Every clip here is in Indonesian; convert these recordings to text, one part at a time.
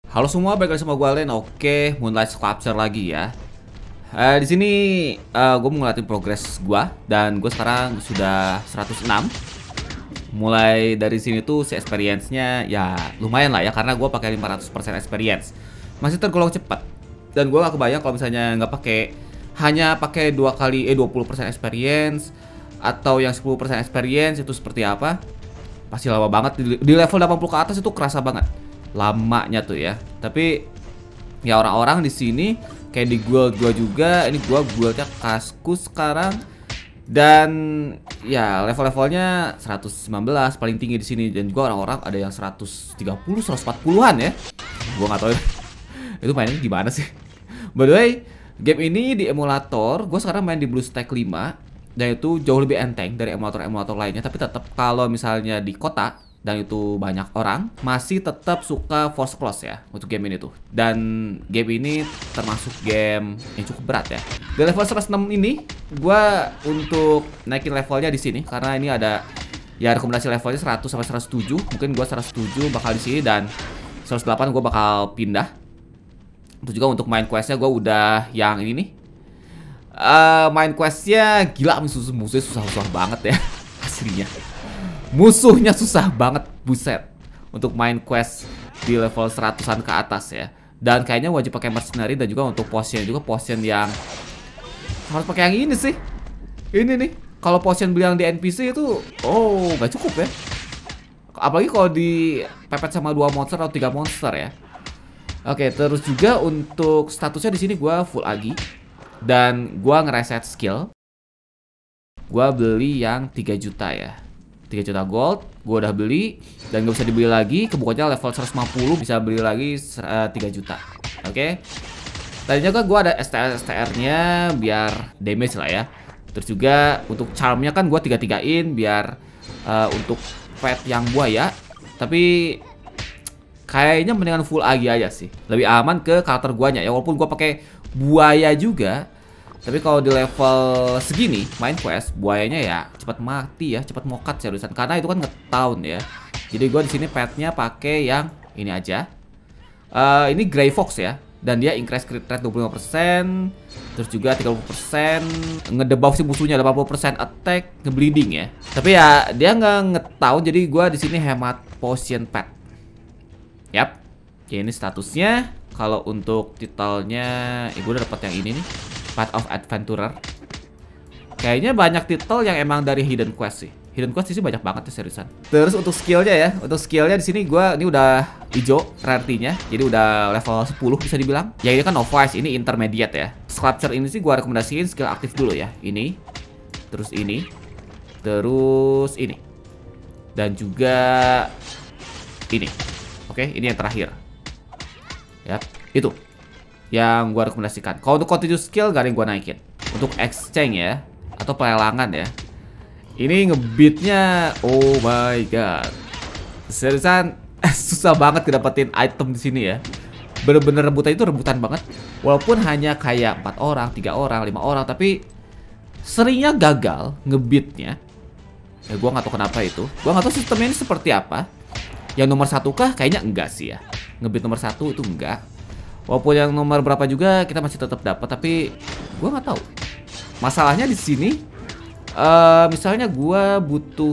Halo semua, balik lagi sama gue Alen. Oke, Moonlight Sculpture lagi ya. Di sini gue mau ngeliatin progres gue dan gue sekarang sudah 106. Mulai dari sini tuh si experience-nya ya lumayan lah ya, karena gue pakai 500% experience. Masih tergolong cepat. Dan gue gak kebayang kalau misalnya nggak pakai, hanya pakai 20% experience atau yang 10% experience itu seperti apa. Pasti lama banget. Di level 80 ke atas itu kerasa banget lamanya tuh ya. Tapi ya orang-orang di sini kayak di guild gua juga, ini gua guildnya Kaskus sekarang, dan ya level-levelnya 119 paling tinggi di sini, dan juga orang-orang ada yang 130 140-an ya. Gua nggak tahu itu mainnya gimana sih. By the way, game ini di emulator gua sekarang main di BlueStack 5, dan itu jauh lebih enteng dari emulator-emulator lainnya. Tapi tetap kalau misalnya di kota dan itu banyak orang, masih tetap suka force close ya untuk game ini tuh. Dan game ini termasuk game yang cukup berat ya. Di level 106 ini gua untuk naikin levelnya di sini, karena ini ada ya rekomendasi levelnya 100 sampai 107. Mungkin gua 107 bakal di sini, dan 108 gua bakal pindah. Itu juga untuk main questnya gua udah yang ini nih. Main questnya gila, musuhnya susah-susah banget ya. Aslinya musuhnya susah banget, buset, untuk main quest di level 100-an ke atas ya. Dan kayaknya wajib pakai mercenary, dan juga untuk potion juga potion yang harus pakai yang ini sih. Ini nih, kalau potion beli yang di NPC itu nggak cukup ya. Apalagi kalau dipepet sama 2 monster atau 3 monster ya. Oke, terus juga untuk statusnya di sini gua full agi, dan gua ngereset skill. Gua beli yang 3 juta ya, 3 juta gold, gue udah beli. Dan gak bisa dibeli lagi, kebukanya level 150 bisa beli lagi 3 juta. Oke. Tadinya kan gue ada STR nya biar damage lah ya. Terus juga untuk charmnya kan gue 3-3in biar untuk pet yang buaya. Tapi kayaknya mendingan full agi aja sih, lebih aman ke karakter guanya ya. Walaupun gue pakai buaya juga, tapi kalau di level segini main quest buayanya ya cepat mati ya, cepat mokat seriusan, karena itu kan nge-town ya. Jadi gue di sini petnya pakai yang ini aja. Ini Grey Fox ya, dan dia increase crit rate 25%, terus juga 30% ngedebuff si musuhnya, 80% attack, ngebleeding ya. Tapi ya dia nggak nge-town, jadi gue di sini hemat potion pet. Yap. Oke, ini statusnya. Kalau untuk titelnya, gue udah dapat yang ini nih, Path of Adventurer. Kayaknya banyak titel yang emang dari hidden quest sih. Hidden quest sih banyak banget ya seriusan. Terus untuk skillnya ya, untuk skillnya di sini gue ini udah hijau rarity-nya, jadi udah level 10 bisa dibilang. Ya ini kan novice, ini intermediate ya. Sculpture ini sih gue rekomendasiin skill aktif dulu ya. Ini, terus ini, terus ini, dan juga ini. Oke, ini yang terakhir. Ya, itu yang gua rekomendasikan. Kalau untuk continuous skill gak ada yang gua naikin. Untuk exchange ya, atau pelelangan ya, ini ngebeatnya oh my god, seriusan susah banget ngedapetin item di sini ya. Bener-bener rebutan itu rebutan banget. Walaupun hanya kayak 4 orang, 3 orang, 5 orang, tapi seringnya gagal ngebeatnya. Ya gua nggak tahu kenapa itu. Gua nggak tahu sistemnya ini seperti apa. Yang nomor 1 kah? Kayaknya enggak sih ya. Ngebeat nomor 1 itu enggak. Walaupun yang nomor berapa juga kita masih tetap dapat, tapi gue nggak tahu. Masalahnya di sini, misalnya gue butuh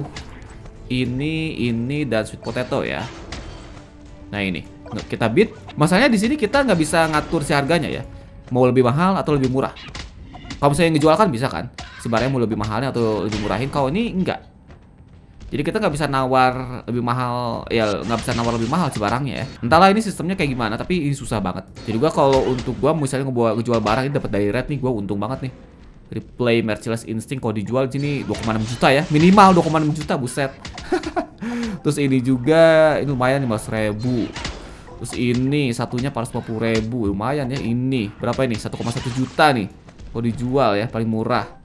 ini dan sweet potato ya. Nah ini kita beat. Masalahnya di sini kita nggak bisa ngatur si harganya ya. Mau lebih mahal atau lebih murah. Kalau misalnya yang ngejual kan bisa kan. Sebenarnya mau lebih mahalnya atau lebih murahin. Kalau ini enggak. Jadi kita nggak bisa nawar lebih mahal, ya nggak bisa nawar lebih mahal sih barangnya ya. Entahlah ini sistemnya kayak gimana, tapi ini susah banget. Jadi gua kalau untuk gua misalnya ngejual barang ini dapat dari red nih, gua untung banget nih. Replay Merciless Instinct kalau dijual di sini 2,6 juta ya, minimal 2,6 juta, buset. Terus ini juga ini lumayan 15.000. Terus ini satunya 450.000, lumayan ya. Ini berapa ini? 1,1 juta nih kalau dijual ya, paling murah.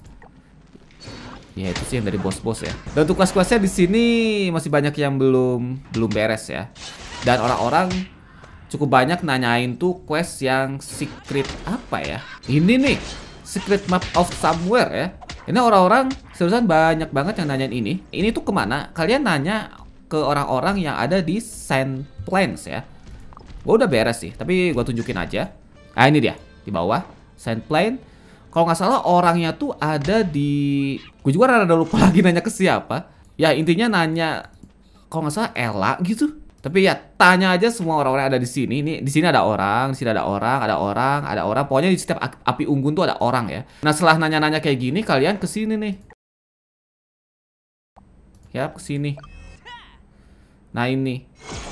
Ya itu sih yang dari bos-bos ya. Dan untuk kelas-kelasnya di sini masih banyak yang belum beres ya. Dan orang-orang cukup banyak nanyain tuh quest yang secret apa ya. Ini nih, Secret Map of Somewhere ya. Ini orang-orang seriusan banyak banget yang nanyain ini. Ini tuh kemana? Kalian nanya ke orang-orang yang ada di Sand Plains ya. Gue udah beres sih, tapi gue tunjukin aja. Ah, ini dia, di bawah. Sand plane. Kalau nggak salah orangnya tuh ada di... Gue juga rada lupa lagi nanya ke siapa. Ya, intinya nanya... Kalau nggak salah Ella gitu. Tapi ya, tanya aja semua orang-orang yang ada di sini. Ini di sini ada orang, di sini ada orang, ada orang, ada orang. Pokoknya di setiap api unggun tuh ada orang ya. Nah, setelah nanya-nanya kayak gini, kalian ke sini nih. Ya, ke sini. Nah, ini.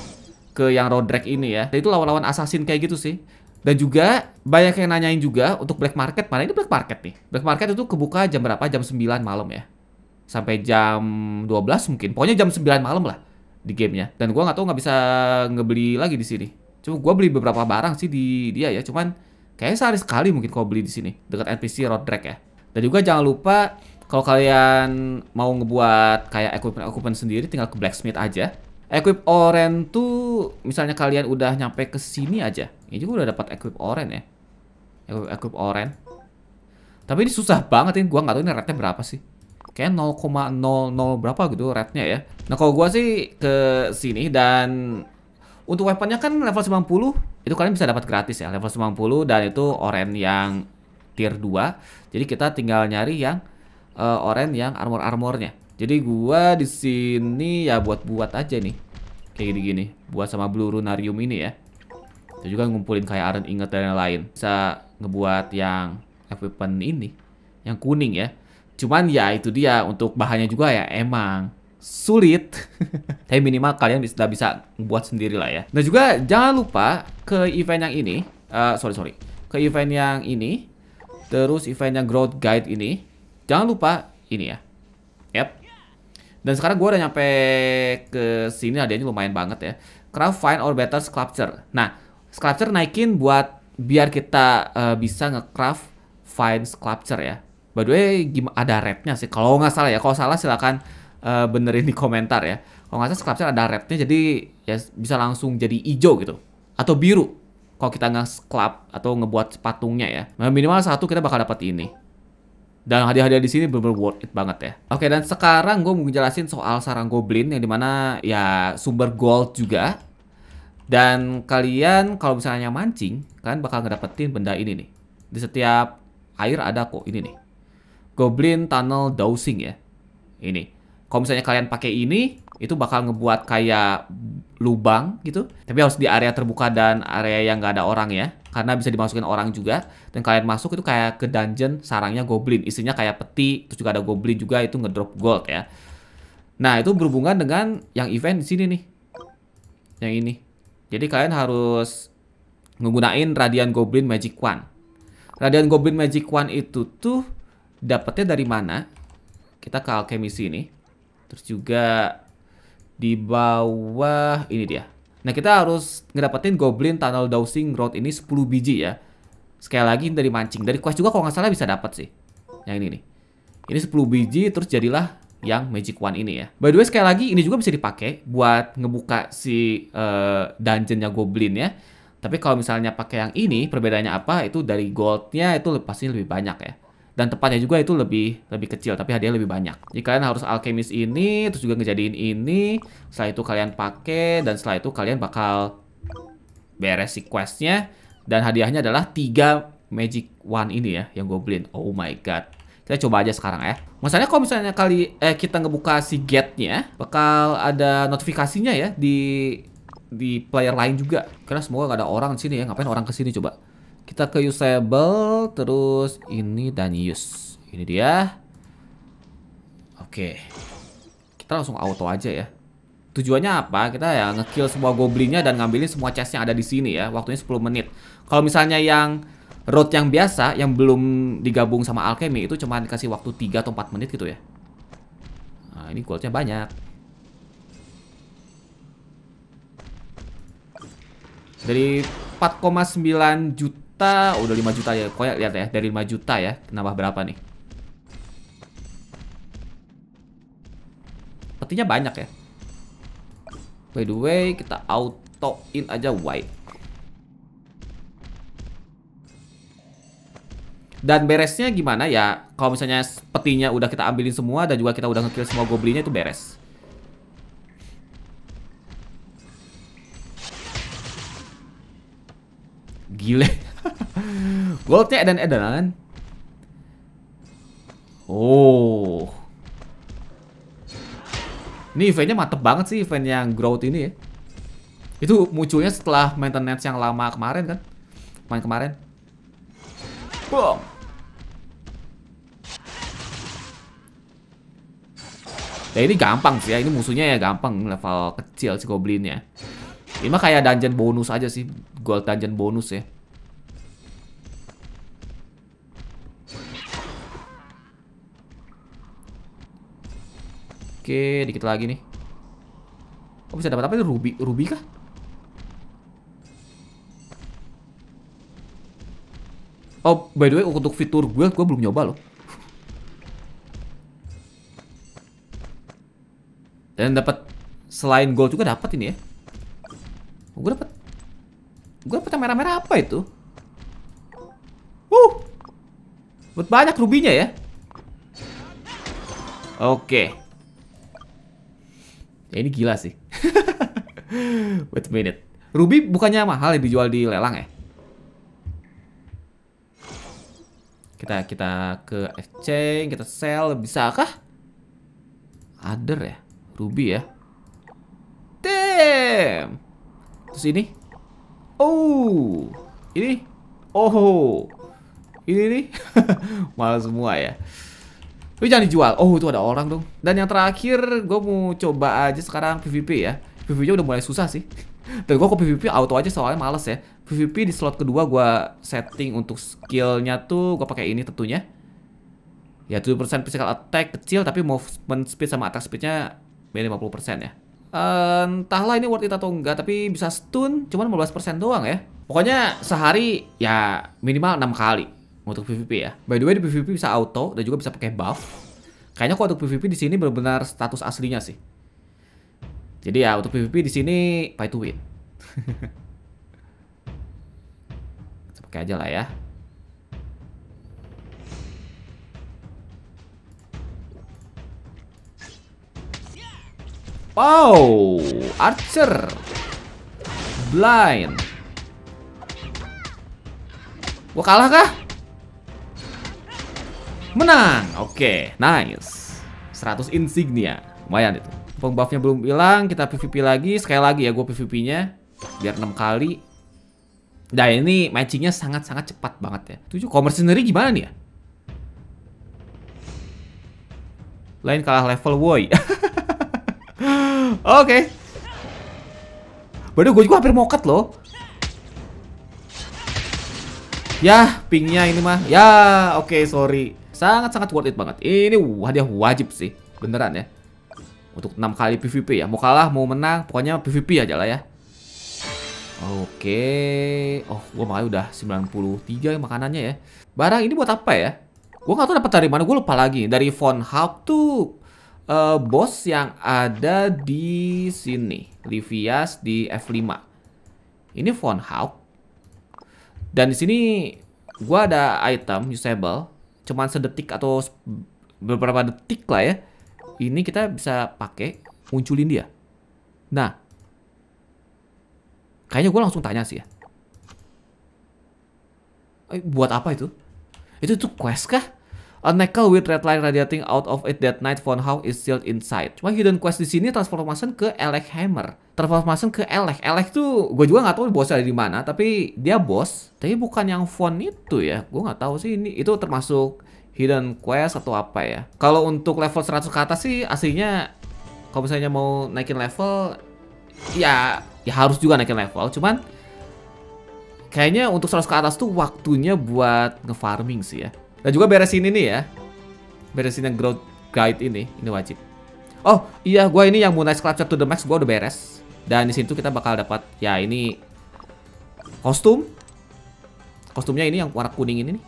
Ke yang Rodrek ini ya. Itu lawan-lawan assassin kayak gitu sih. Dan juga banyak yang nanyain juga untuk black market. Mana ini black market nih? Black market itu kebuka jam berapa? Jam 9 malam ya. Sampai jam 12 mungkin. Pokoknya jam 9 malam lah di gamenya. Dan gua nggak tahu nggak bisa ngebeli lagi di sini. Cuma gua beli beberapa barang sih di dia ya. Cuman kayaknya sehari sekali mungkin kalau beli di sini dekat NPC Rodrek ya. Dan juga jangan lupa kalau kalian mau ngebuat kayak equipment sendiri, tinggal ke blacksmith aja. Equip oren tuh misalnya kalian udah nyampe ke sini aja. Ini juga udah dapat equip oren ya. Equip oren. Tapi ini susah banget ini, gua nggak tahu ini rate-nya berapa sih. Kayak 0,00 berapa gitu rate-nya ya. Nah, kalau gua sih ke sini dan untuk weaponnya kan level 90 itu kalian bisa dapat gratis ya, level 90 dan itu oren yang tier 2. Jadi kita tinggal nyari yang oren yang armor-armornya. Jadi gua di sini ya buat aja nih. Kayak gini-gini, buat sama Blue Runarium ini ya. Itu juga ngumpulin kayak Iron Ingot dan lain-lain. Bisa ngebuat yang equipment ini, yang kuning ya. Cuman ya itu dia, untuk bahannya juga ya emang sulit. Tapi minimal kalian bisa buat sendiri lah ya. Dan juga jangan lupa ke event yang ini. Sorry. Ke event yang ini. Terus event yang Growth Guide ini. Jangan lupa ini ya. Yap. Dan sekarang gue udah nyampe ke sini, hadiahnya lumayan banget ya. Craft Fine or Better Sculpture. Nah, Sculpture naikin buat biar kita bisa nge-craft Fine Sculpture ya. By the way, ada rate-nya sih. Kalau nggak salah ya. Kalau salah silakan benerin di komentar ya. Kalau nggak salah Sculpture ada rate-nya, jadi ya bisa langsung jadi hijau gitu. Atau biru. Kalau kita nge-sculpt atau ngebuat patungnya ya. Nah, minimal satu kita bakal dapat ini. Dan hadiah-hadiah di sini bener-bener worth it banget ya. Oke, dan sekarang gue mau jelasin soal sarang goblin yang dimana ya sumber gold juga. Dan kalian kalau misalnya mancing, kalian bakal ngedapetin benda ini nih. Di setiap air ada kok ini nih. Goblin Tunnel Dowsing ya. Ini. Kalau misalnya kalian pakai ini, itu bakal ngebuat kayak lubang gitu. Tapi harus di area terbuka dan area yang nggak ada orang ya. Karena bisa dimasukin orang juga. Dan kalian masuk itu kayak ke dungeon sarangnya goblin. Isinya kayak peti. Terus juga ada goblin juga, itu ngedrop gold ya. Nah, itu berhubungan dengan yang event di sini nih. Yang ini. Jadi kalian harus menggunain Radiant Goblin Magic Wand. Radiant Goblin Magic Wand itu tuh dapetnya dari mana? Kita ke alchemist ini. Terus juga di bawah ini dia. Nah, kita harus ngedapetin Goblin Tunnel Dowsing Rod ini 10 biji ya. Sekali lagi dari mancing. Dari quest juga kalau nggak salah bisa dapat sih. Yang ini nih. Ini 10 biji terus jadilah yang Magic Wand ini ya. By the way, sekali lagi ini juga bisa dipakai buat ngebuka si dungeonnya Goblin ya. Tapi kalau misalnya pakai yang ini, perbedaannya apa? Itu dari goldnya itu pasti lebih banyak ya. Dan tepatnya juga itu lebih kecil, tapi hadiahnya lebih banyak. Jadi kalian harus alchemist ini, terus juga ngejadiin ini. Setelah itu kalian pakai, dan setelah itu kalian bakal beres si questnya. Dan hadiahnya adalah 3 Magic Wand ini ya, yang Goblin. Oh my god. Kita coba aja sekarang ya. Masalahnya kalau misalnya kita ngebuka si gate-nya, bakal ada notifikasinya ya di player lain juga. Karena semoga gak ada orang di sini ya. Ngapain orang kesini coba? Kita ke usable, terus ini dan use. Ini dia. Oke. Kita langsung auto aja ya. Tujuannya apa? Kita ya ngekill semua goblinnya dan ngambilin semua chest yang ada di sini ya. Waktunya 10 menit. Kalau misalnya yang road yang biasa, yang belum digabung sama alchemy, itu cuma dikasih waktu 3 atau 4 menit gitu ya. Nah, ini goldnya banyak. Dari 4,9 juta udah 5 juta ya. Pokoknya lihat ya, dari 5 juta ya, nambah berapa nih? Petinya banyak ya. By the way, kita auto in aja white. Dan beresnya gimana ya? Kalau misalnya petinya udah kita ambilin semua dan juga kita udah ngekill semua goblinnya, itu beres. Gile. Goldnya edan-edanan. Oh. Ini eventnya mantep banget sih, event yang growth ini ya. Itu munculnya setelah maintenance yang lama kemarin kan. Main kemarin. Boom. Ya ini gampang sih ya, ini musuhnya ya gampang, level kecil si goblinnya. Ini mah kayak dungeon bonus aja sih, gold dungeon bonus ya. Oke, dikit lagi nih. Oh, bisa dapat apa itu? Ruby, ruby kah? Oh, by the way, untuk fitur gue belum nyoba loh. Dan dapat selain gold juga dapat ini ya. Oh, gue dapat yang merah-merah apa itu? Buat banyak rubinya ya. Oke. Ya ini gila sih. Wait a minute. Ruby bukannya mahal ya dijual di lelang ya? Kita ke exchange, kita sell, bisakah? Other ya, ruby ya. Damn. Terus ini? Oh, ini? Oh, ini nih. Mahal semua ya. Tapi jangan dijual. Oh, itu ada orang dong. Dan yang terakhir, gue mau coba aja sekarang PvP ya. PvP-nya udah mulai susah sih. Dan gue ke PvP auto aja soalnya males ya. PvP di slot kedua gue setting untuk skillnya tuh gue pakai ini tentunya. Ya 7% physical attack kecil tapi movement speed sama attack speednya 50% ya. Entahlah ini worth it atau enggak, tapi bisa stun cuman 15% doang ya. Pokoknya sehari ya minimal 6 kali untuk PvP ya. By the way di PvP bisa auto dan juga bisa pakai buff. Kayaknya kok untuk PvP di sini benar-benar status aslinya sih. Jadi ya untuk PvP di sini pay to win. Kita pakai aja lah ya. Wow, Archer, Blind. Gua kalah kah? Menang. Oke, nice. 100 insignia. Lumayan itu. Buffnya belum hilang, kita PvP lagi. Sekali lagi ya gue PvP-nya biar 6 kali. Nah, ini matchingnya sangat-sangat cepat banget ya. 7 commerce sendiri gimana nih ya? Lain kalah level woi. Oke. Waduh, gue juga hampir mokat loh. Ya, pingnya ini mah. Ya, oke, sorry. Sangat-sangat worth it banget. Ini hadiah wajib sih. Beneran ya. Untuk 6 kali PvP ya. Mau kalah, mau menang, pokoknya PvP aja lah ya. Oke. Oh, gue makanya udah 93 makanannya ya. Barang ini buat apa ya? Gue gak tahu dapat dari mana, gue lupa lagi. Dari Von Haupt tuh bos yang ada di sini. Livias di F5. Ini Von Haupt. Dan di sini gue ada item usable. Cuman sedetik atau beberapa detik lah ya. Ini kita bisa pakai munculin dia. Nah, kayaknya gue langsung tanya sih ya. Buat apa itu? Itu tuh quest kah? A nickel with red light radiating out of it that night Von Haupt is sealed inside. Cuma hidden quest di sini transformation ke Elec Hammer. Transformation ke Elec. Elec tuh gue juga nggak tahu bosnya di mana. Tapi dia bos. Tapi bukan yang Von itu ya. Gue nggak tahu sih ini. Itu termasuk hidden quest atau apa ya. Kalau untuk level 100 ke atas sih aslinya kalau misalnya mau naikin level ya harus juga naikin level. Cuman kayaknya untuk 100 ke atas tuh waktunya buat ngefarming sih ya. Dan juga beresin ini ya. Beresin yang growth guide ini wajib. Oh iya, gue ini yang Moonlight Sculpture to the max gue udah beres. Dan di situ kita bakal dapat ya ini kostum. Kostumnya ini yang warna kuning ini nih.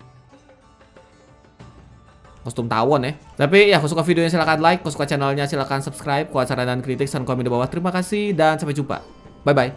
Kostum tawon ya. Tapi ya kalau suka videonya silahkan like, kalau suka channelnya silahkan subscribe. Kalau saran dan kritik, saran komen di bawah. Terima kasih dan sampai jumpa. Bye bye.